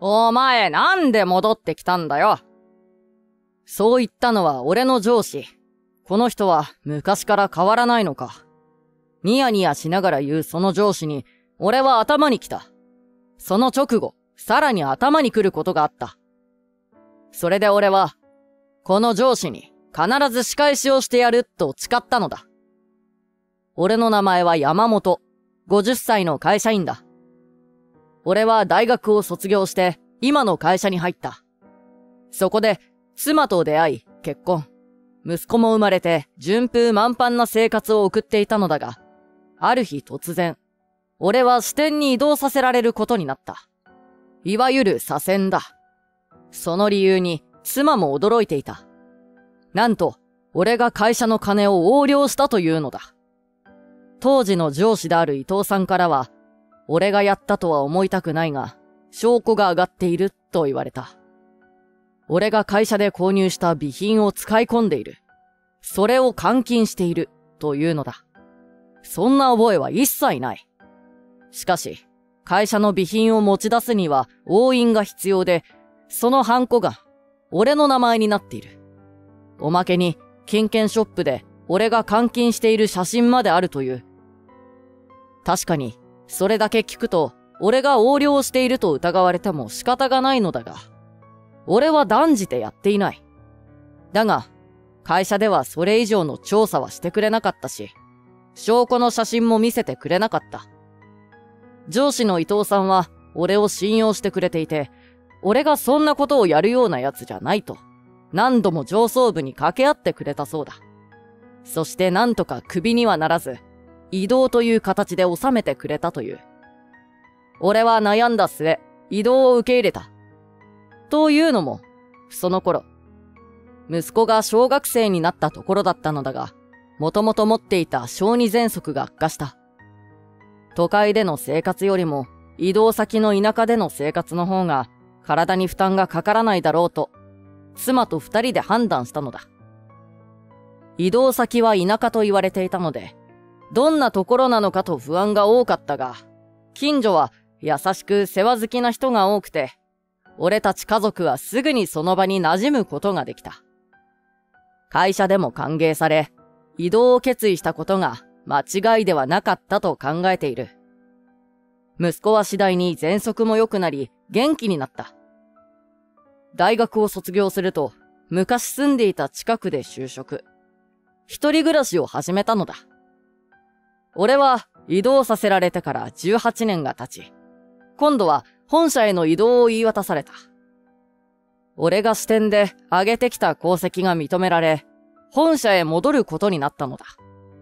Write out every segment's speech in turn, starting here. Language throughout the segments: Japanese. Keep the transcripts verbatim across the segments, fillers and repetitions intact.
お前なんで戻ってきたんだよ。そう言ったのは俺の上司。この人は昔から変わらないのか。ニヤニヤしながら言うその上司に、俺は頭に来た。その直後、さらに頭に来ることがあった。それで俺は、この上司に必ず仕返しをしてやると誓ったのだ。俺の名前は山本、ごじゅっさいの会社員だ。俺は大学を卒業して今の会社に入った。そこで妻と出会い結婚。息子も生まれて順風満帆な生活を送っていたのだが、ある日突然、俺は支店に移動させられることになった。いわゆる左遷だ。その理由に妻も驚いていた。なんと、俺が会社の金を横領したというのだ。当時の上司である伊藤さんからは、俺がやったとは思いたくないが、証拠が上がっていると言われた。俺が会社で購入した備品を使い込んでいる。それを換金しているというのだ。そんな覚えは一切ない。しかし、会社の備品を持ち出すには押印が必要で、そのハンコが俺の名前になっている。おまけに、金券ショップで俺が換金している写真まであるという。確かに、それだけ聞くと、俺が横領していると疑われても仕方がないのだが、俺は断じてやっていない。だが、会社ではそれ以上の調査はしてくれなかったし、証拠の写真も見せてくれなかった。上司の伊藤さんは俺を信用してくれていて、俺がそんなことをやるようなやつじゃないと、何度も上層部に掛け合ってくれたそうだ。そしてなんとかクビにはならず、異動という形で収めてくれたという。俺は悩んだ末、異動を受け入れた。というのも、その頃、息子が小学生になったところだったのだが、もともと持っていた小児喘息が悪化した。都会での生活よりも、移動先の田舎での生活の方が、体に負担がかからないだろうと、妻と二人で判断したのだ。移動先は田舎と言われていたので、どんなところなのかと不安が多かったが、近所は優しく世話好きな人が多くて、俺たち家族はすぐにその場に馴染むことができた。会社でも歓迎され、異動を決意したことが間違いではなかったと考えている。息子は次第に喘息も良くなり、元気になった。大学を卒業すると、昔住んでいた近くで就職。一人暮らしを始めたのだ。俺は異動させられてからじゅうはちねんが経ち、今度は本社への異動を言い渡された。俺が支店で上げてきた功績が認められ、本社へ戻ることになったのだ。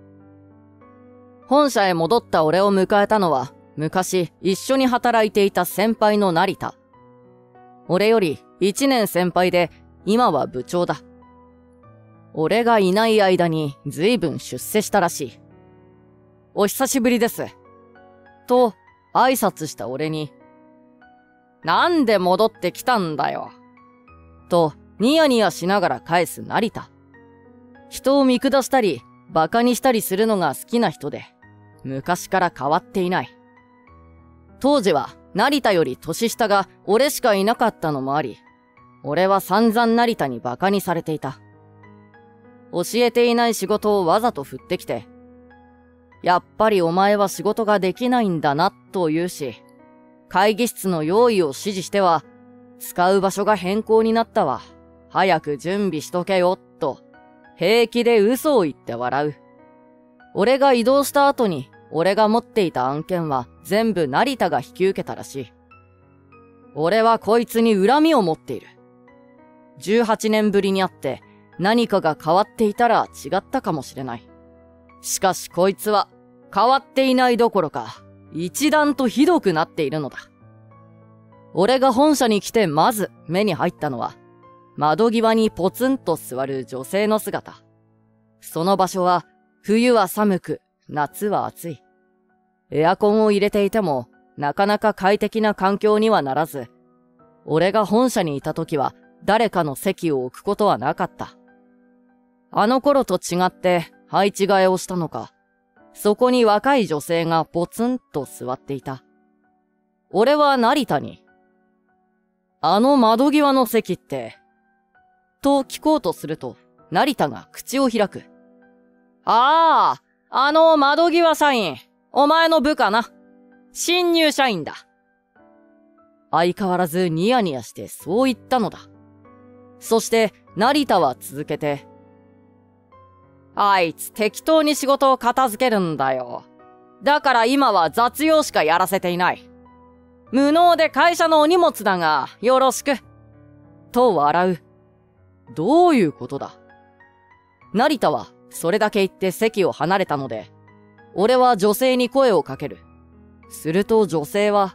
本社へ戻った俺を迎えたのは、昔一緒に働いていた先輩の成田。俺より一年先輩で、今は部長だ。俺がいない間に随分出世したらしい。お久しぶりです。と、挨拶した俺に、なんで戻ってきたんだよ。と、ニヤニヤしながら返す成田。人を見下したり、馬鹿にしたりするのが好きな人で、昔から変わっていない。当時は、成田より年下が俺しかいなかったのもあり、俺は散々成田に馬鹿にされていた。教えていない仕事をわざと振ってきて、やっぱりお前は仕事ができないんだな、と言うし、会議室の用意を指示しては、使う場所が変更になったわ。早く準備しとけよ、と、平気で嘘を言って笑う。俺が移動した後に、俺が持っていた案件は全部成田が引き受けたらしい。俺はこいつに恨みを持っている。じゅうはちねんぶりに会って何かが変わっていたら違ったかもしれない。しかしこいつは変わっていないどころか一段とひどくなっているのだ。俺が本社に来てまず目に入ったのは窓際にポツンと座る女性の姿。その場所は冬は寒く夏は暑い。エアコンを入れていてもなかなか快適な環境にはならず、俺が本社にいた時は誰かの席を置くことはなかった。あの頃と違って配置替えをしたのか、そこに若い女性がポツンと座っていた。俺は成田に、 あの窓際の席って、と聞こうとすると、成田が口を開く。ああ、あの窓際社員、お前の部下な。新入社員だ。相変わらずニヤニヤしてそう言ったのだ。そして、成田は続けて、あいつ適当に仕事を片付けるんだよ。だから今は雑用しかやらせていない。無能で会社のお荷物だが、よろしく。と笑う。どういうことだ。成田はそれだけ言って席を離れたので、俺は女性に声をかける。すると女性は、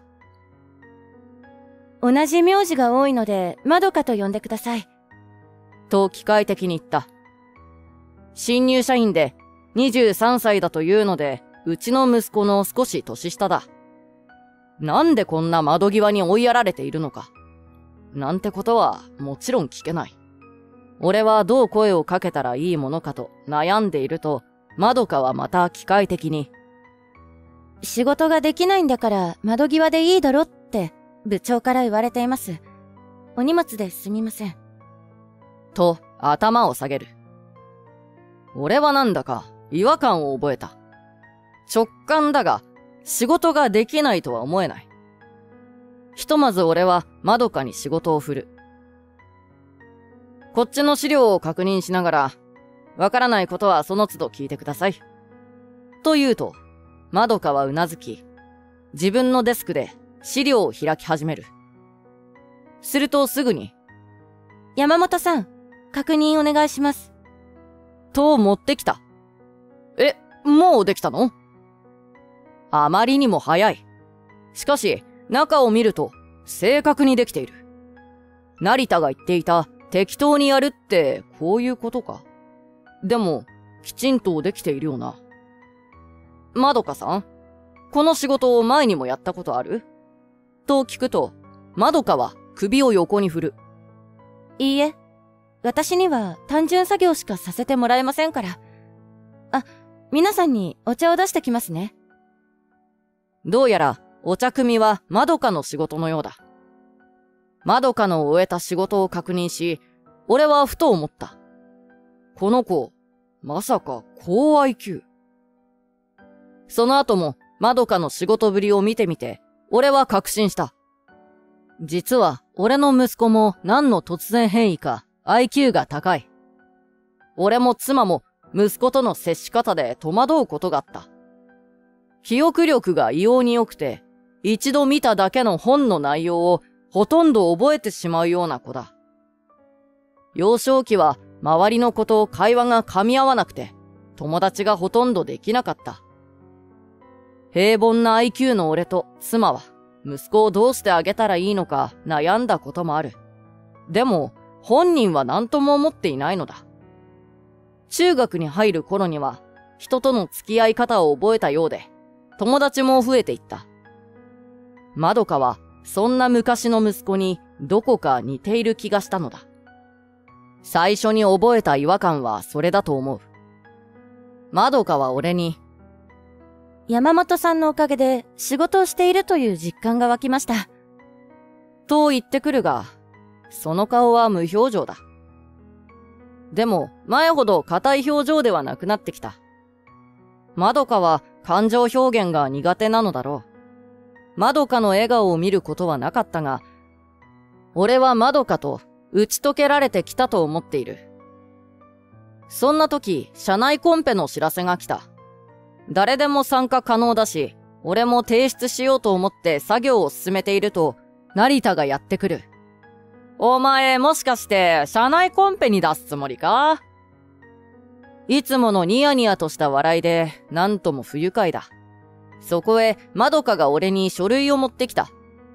同じ名字が多いので、まどかと呼んでください。 と機械的に言った。新入社員でにじゅうさんさいだというので、うちの息子の少し年下だ。なんでこんな窓際に追いやられているのか。なんてことはもちろん聞けない。俺はどう声をかけたらいいものかと悩んでいると、まどかはまた機械的に、 仕事ができないんだから窓際でいいだろって部長から言われています。お荷物ですみません。 と頭を下げる。俺はなんだか違和感を覚えた。直感だが仕事ができないとは思えない。ひとまず俺はまどかに仕事を振る。こっちの資料を確認しながら、わからないことはその都度聞いてください。と言うと、まどかはうなずき、自分のデスクで資料を開き始める。するとすぐに、 山本さん、確認お願いします。 と持ってきた。え、もうできたの？あまりにも早い。しかし、中を見ると、正確にできている。成田が言っていた、適当にやるって、こういうことか。でも、きちんとできているよな。まどかさん、この仕事を前にもやったことある？と聞くと、まどかは首を横に振る。 いいえ、私には単純作業しかさせてもらえませんから。あ、皆さんにお茶を出してきますね。 どうやら、お茶組はまどかの仕事のようだ。まどかの終えた仕事を確認し、俺はふと思った。この子、まさか高 アイキュー。その後も、まどかの仕事ぶりを見てみて、俺は確信した。実は、俺の息子も何の突然変異か、アイキュー が高い。俺も妻も、息子との接し方で戸惑うことがあった。記憶力が異様に良くて、一度見ただけの本の内容をほとんど覚えてしまうような子だ。幼少期は周りの子と会話が噛み合わなくて、友達がほとんどできなかった。平凡な アイキュー の俺と妻は、息子をどうしてあげたらいいのか悩んだこともある。でも、本人は何とも思っていないのだ。中学に入る頃には、人との付き合い方を覚えたようで、友達も増えていった。まどかは、そんな昔の息子にどこか似ている気がしたのだ。最初に覚えた違和感はそれだと思う。まどかは俺に、 山本さんのおかげで仕事をしているという実感が湧きました。 と言ってくるが、その顔は無表情だ。でも、前ほど硬い表情ではなくなってきた。まどかは感情表現が苦手なのだろう。まどかの笑顔を見ることはなかったが、俺はまどかと打ち解けられてきたと思っている。そんな時、社内コンペの知らせが来た。誰でも参加可能だし、俺も提出しようと思って作業を進めていると、成田がやってくる。お前、もしかして、社内コンペに出すつもりか？いつものニヤニヤとした笑いで、なんとも不愉快だ。そこへ、まどかが俺に書類を持ってきた。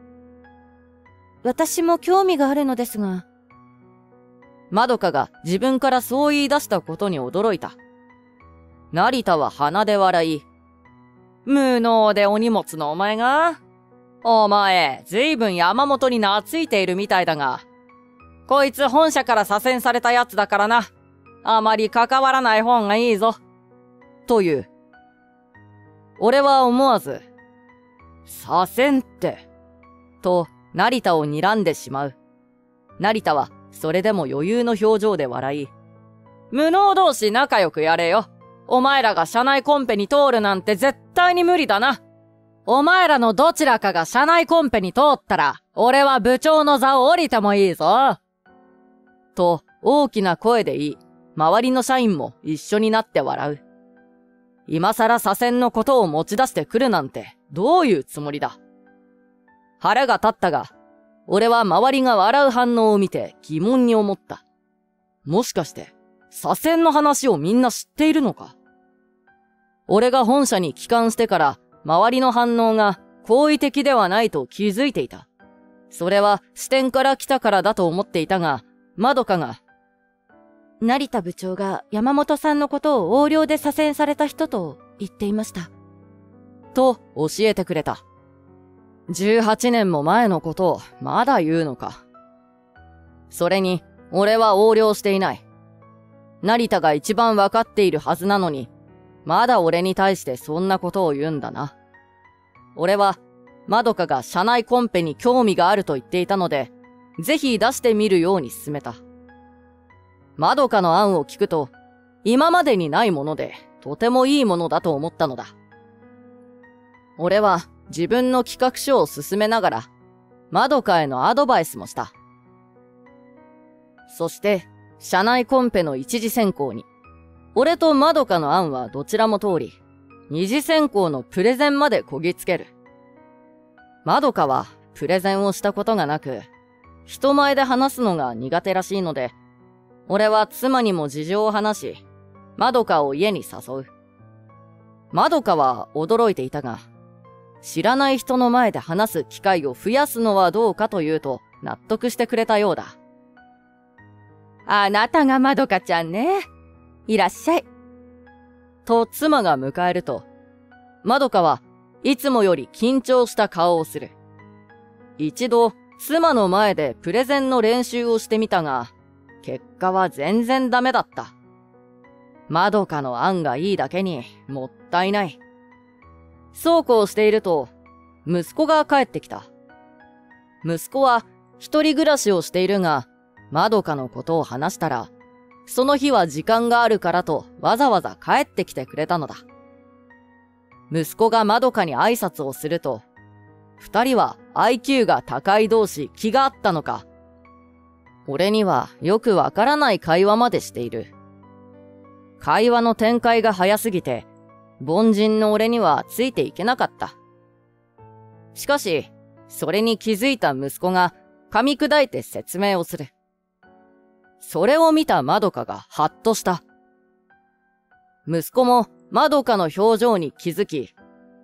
私も興味があるのですが。 まどかが自分からそう言い出したことに驚いた。成田は鼻で笑い、無能でお荷物のお前が？お前、ずいぶん山本に懐いているみたいだが、こいつ本社から左遷されたやつだからな。あまり関わらない方がいいぞ。という。俺は思わず、左遷って、と成田を睨んでしまう。 成田はそれでも余裕の表情で笑い、無能同士仲良くやれよ。お前らが社内コンペに通るなんて絶対に無理だな。お前らのどちらかが社内コンペに通ったら、俺は部長の座を降りてもいいぞ。と、大きな声で言い、周りの社員も一緒になって笑う。今更左遷のことを持ち出してくるなんて、どういうつもりだ。腹が立ったが、俺は周りが笑う反応を見て疑問に思った。もしかして、左遷の話をみんな知っているのか。俺が本社に帰還してから周りの反応が好意的ではないと気づいていた。それは支店から来たからだと思っていたが、まどかが、 成田部長が山本さんのことを横領で左遷された人と言っていました。 と教えてくれた。じゅうはちねんも前のことをまだ言うのか。それに、俺は横領していない。成田が一番わかっているはずなのに、まだ俺に対してそんなことを言うんだな。俺は、まどかが社内コンペに興味があると言っていたので、ぜひ出してみるように勧めた。まどかの案を聞くと、今までにないもので、とてもいいものだと思ったのだ。俺は自分の企画書を進めながら、まどかへのアドバイスもした。そして、社内コンペの一次選考に、俺とまどかの案はどちらも通り、二次選考のプレゼンまでこぎつける。まどかはプレゼンをしたことがなく、人前で話すのが苦手らしいので、俺は妻にも事情を話し、まどかを家に誘う。まどかは驚いていたが、知らない人の前で話す機会を増やすのはどうかと言うと納得してくれたようだ。 あなたがまどかちゃんね。いらっしゃい。 と妻が迎えると、まどかはいつもより緊張した顔をする。一度妻の前でプレゼンの練習をしてみたが、結果は全然ダメだった。まどかの案がいいだけにもったいない。そうこうしていると、息子が帰ってきた。息子は一人暮らしをしているが、まどかのことを話したら、その日は時間があるからとわざわざ帰ってきてくれたのだ。息子がまどかに挨拶をすると、二人は アイキュー が高い同士気があったのか、俺にはよくわからない会話までしている。会話の展開が早すぎて、凡人の俺にはついていけなかった。しかし、それに気づいた息子が噛み砕いて説明をする。それを見たまどかがハッとした。息子もまどかの表情に気づき、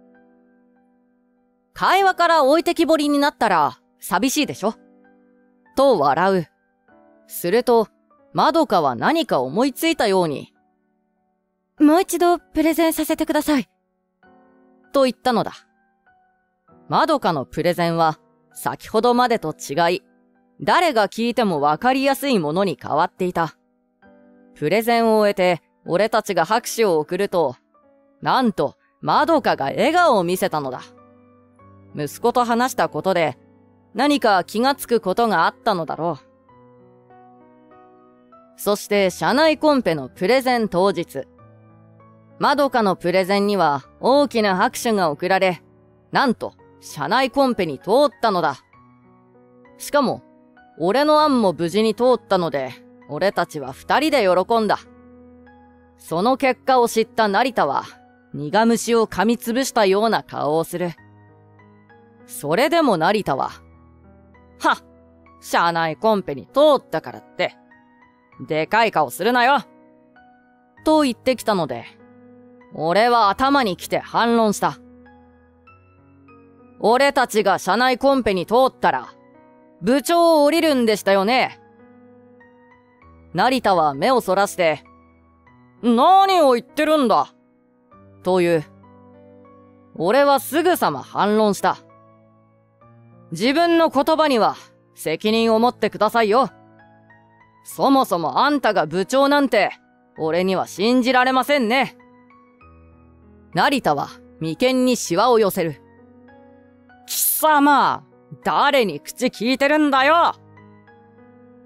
会話から置いてきぼりになったら寂しいでしょと笑う。すると、まどかは何か思いついたように、 もう一度プレゼンさせてください。 と言ったのだ。まどかのプレゼンは先ほどまでと違い、誰が聞いてもわかりやすいものに変わっていた。プレゼンを終えて俺たちが拍手を送ると、なんとまどかが笑顔を見せたのだ。息子と話したことで何か気がつくことがあったのだろう。そして社内コンペのプレゼン当日、まどかのプレゼンには大きな拍手が送られ、なんと社内コンペに通ったのだ。しかも、俺の案も無事に通ったので、俺たちは二人で喜んだ。その結果を知った成田は、苦虫を噛みつぶしたような顔をする。それでも成田は、はっ、社内コンペに通ったからって、でかい顔するなよと言ってきたので、俺は頭にきて反論した。俺たちが社内コンペに通ったら、部長を降りるんでしたよね。成田は目をそらして、何を言ってるんだという。俺はすぐさま反論した。自分の言葉には責任を持ってくださいよ。そもそもあんたが部長なんて、俺には信じられませんね。成田は眉間にシワを寄せる。貴様、誰に口聞いてるんだよ。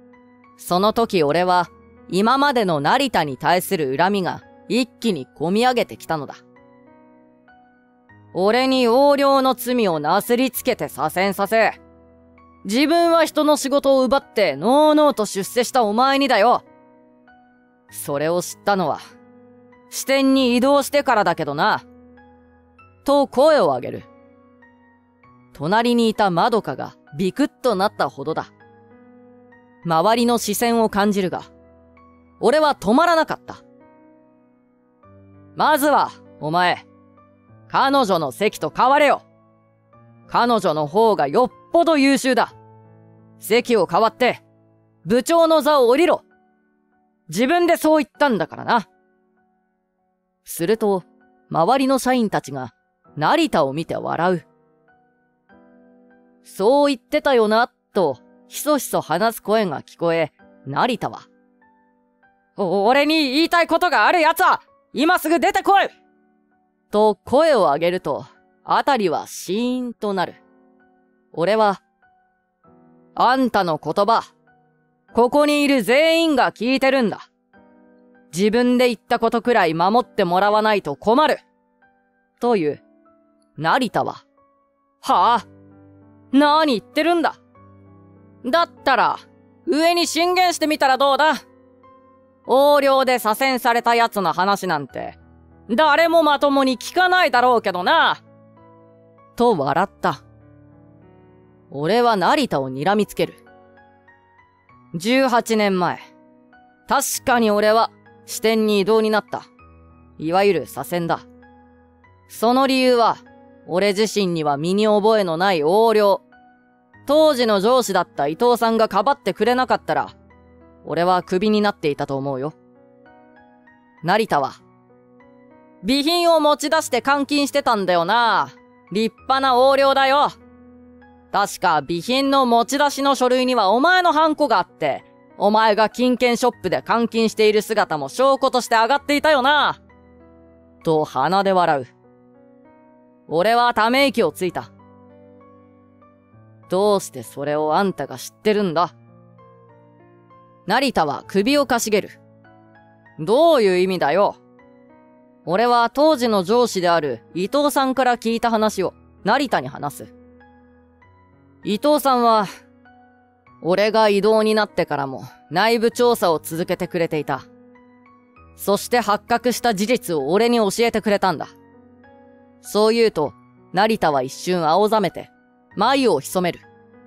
その時俺は、今までの成田に対する恨みが一気にこみ上げてきたのだ。俺に横領の罪をなすりつけて左遷させ、自分は人の仕事を奪ってのうのうと出世したお前にだよ。それを知ったのは、支店に移動してからだけどな。と声を上げる。隣にいたまどかがビクッとなったほどだ。周りの視線を感じるが、俺は止まらなかった。まずは、お前、彼女の席と変われよ。彼女の方がよっぽど優秀だ。席を変わって、部長の座を降りろ。自分でそう言ったんだからな。すると、周りの社員たちが、成田を見て笑う。そう言ってたよな、と、ひそひそ話す声が聞こえ、成田は。俺に言いたいことがある奴は、今すぐ出てこいと声を上げると、あたりはシーンとなる。俺は、あんたの言葉、ここにいる全員が聞いてるんだ。自分で言ったことくらい守ってもらわないと困る。という。成田は、はあ、何言ってるんだ。だったら、上に進言してみたらどうだ。横領で左遷された奴の話なんて、誰もまともに聞かないだろうけどな。と笑った。俺は成田を睨みつける。じゅうはちねんまえ、確かに俺は支店に異動になった。いわゆる左遷だ。その理由は、俺自身には身に覚えのない横領。当時の上司だった伊藤さんがかばってくれなかったら、俺はクビになっていたと思うよ。成田は、備品を持ち出して監禁してたんだよな。立派な横領だよ。確か備品の持ち出しの書類にはお前のハンコがあって、お前が金券ショップで監禁している姿も証拠として上がっていたよな。と鼻で笑う。俺はため息をついた。どうしてそれをあんたが知ってるんだ。成田は首をかしげる。どういう意味だよ。俺は当時の上司である伊藤さんから聞いた話を成田に話す。伊藤さんは、俺が異動になってからも内部調査を続けてくれていた。そして発覚した事実を俺に教えてくれたんだ。そう言うと、成田は一瞬青ざめて、眉を潜める。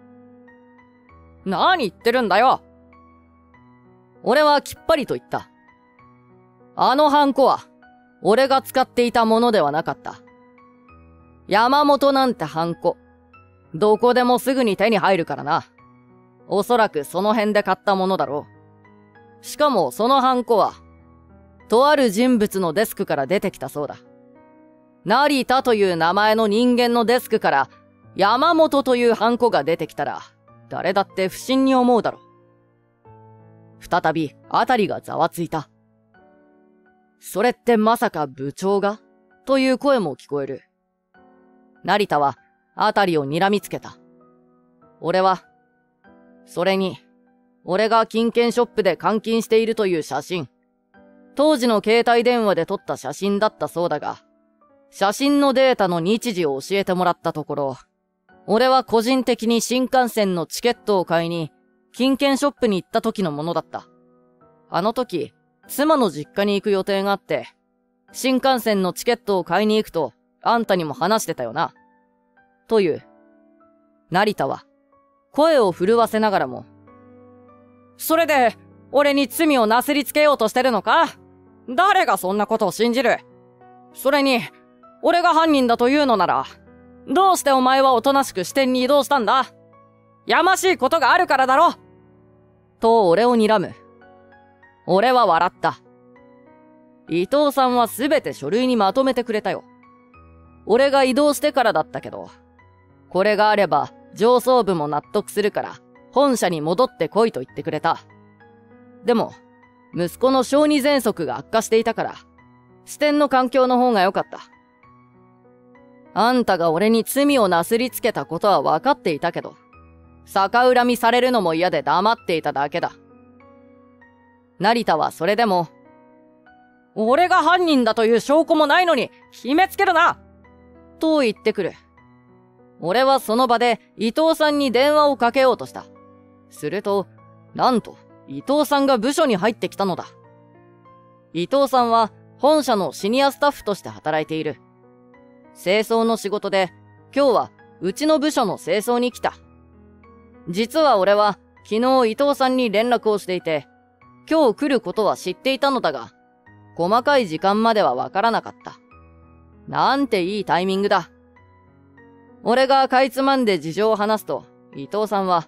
何言ってるんだよ。俺はきっぱりと言った。あのハンコは、俺が使っていたものではなかった。山本なんてハンコ、どこでもすぐに手に入るからな。おそらくその辺で買ったものだろう。しかもそのハンコは、とある人物のデスクから出てきたそうだ。成田という名前の人間のデスクから、山本というハンコが出てきたら、誰だって不審に思うだろう。再び、あたりがざわついた。それってまさか部長がという声も聞こえる。成田は、あたりを睨みつけた。俺は、それに、俺が金券ショップで監禁しているという写真、当時の携帯電話で撮った写真だったそうだが、写真のデータの日時を教えてもらったところ、俺は個人的に新幹線のチケットを買いに、金券ショップに行った時のものだった。あの時、妻の実家に行く予定があって、新幹線のチケットを買いに行くと、あんたにも話してたよな。という。成田は、声を震わせながらも、それで、俺に罪をなすりつけようとしてるのか？誰がそんなことを信じる？それに、俺が犯人だというのなら、どうしてお前はおとなしく支店に移動したんだ？やましいことがあるからだろ！と俺を睨む。俺は笑った。伊藤さんはすべて書類にまとめてくれたよ。俺が移動してからだったけど、これがあれば上層部も納得するから本社に戻ってこいと言ってくれた。でも、息子の小児喘息が悪化していたから、支店の環境の方が良かった。あんたが俺に罪をなすりつけたことは分かっていたけど、逆恨みされるのも嫌で黙っていただけだ。 成田はそれでも、俺が犯人だという証拠もないのに決めつけるなと言ってくる。俺はその場で伊藤さんに電話をかけようとした。すると、なんと伊藤さんが部署に入ってきたのだ。伊藤さんは本社のシニアスタッフとして働いている。清掃の仕事で、今日はうちの部署の清掃に来た。実は俺は昨日伊藤さんに連絡をしていて、今日来ることは知っていたのだが、細かい時間まではわからなかった。なんていいタイミングだ。俺がかいつまんで事情を話すと、伊藤さんは、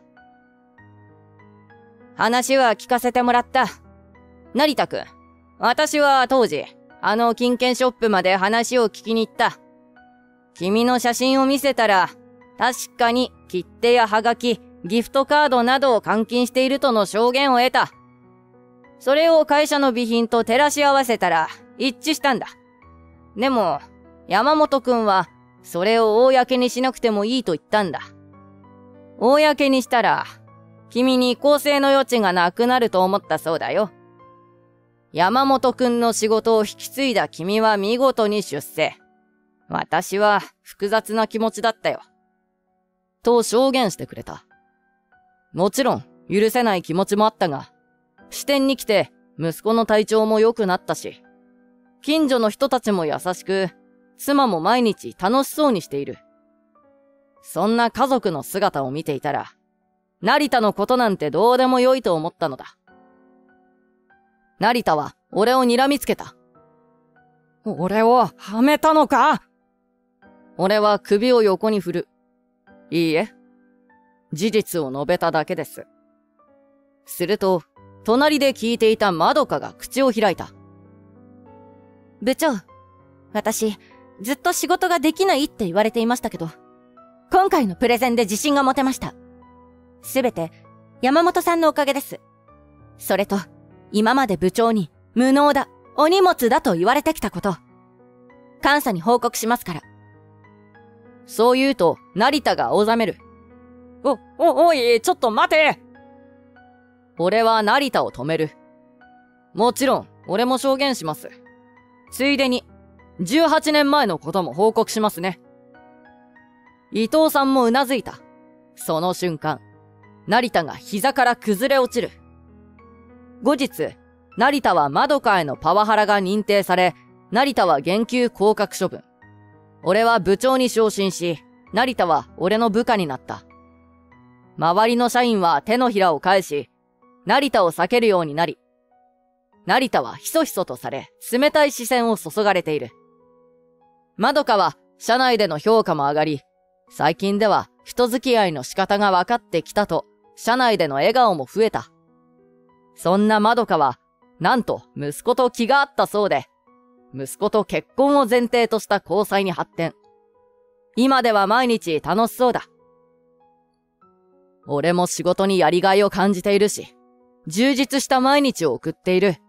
話は聞かせてもらった。成田くん、私は当時、あの金券ショップまで話を聞きに行った。君の写真を見せたら、確かに切手やハガキ、ギフトカードなどを換金しているとの証言を得た。それを会社の備品と照らし合わせたら一致したんだ。でも、山本くんは、それを公にしなくてもいいと言ったんだ。公にしたら、君に更生の余地がなくなると思ったそうだよ。山本くんの仕事を引き継いだ君は見事に出世。私は複雑な気持ちだったよ。と証言してくれた。もちろん許せない気持ちもあったが、支店に来て息子の体調も良くなったし、近所の人たちも優しく、妻も毎日楽しそうにしている。そんな家族の姿を見ていたら、成田のことなんてどうでもよいと思ったのだ。成田は俺を睨みつけた。 俺をはめたのか？俺は首を横に振る。いいえ、事実を述べただけです。すると、隣で聞いていたまどかが口を開いた。 部長、私、ずっと仕事ができないって言われていましたけど、今回のプレゼンで自信が持てました。すべて、山本さんのおかげです。それと、今まで部長に、無能だ、お荷物だと言われてきたこと、監査に報告しますから。 そう言うと、成田が青ざめる。お、お、おい、ちょっと待て！俺は成田を止める。もちろん、俺も証言します。ついでに、じゅうはちねんまえのことも報告しますね。伊藤さんもうなずいた。その瞬間、成田が膝から崩れ落ちる。後日、成田はまどかへのパワハラが認定され、成田は減給降格処分。俺は部長に昇進し、成田は俺の部下になった。周りの社員は手のひらを返し、成田を避けるようになり、成田はひそひそとされ、冷たい視線を注がれている。まどかは社内での評価も上がり、最近では人付き合いの仕方が分かってきたと、社内での笑顔も増えた。そんなまどかは、なんと息子と気があったそうで、息子と結婚を前提とした交際に発展。今では毎日楽しそうだ。俺も仕事にやりがいを感じているし、充実した毎日を送っている。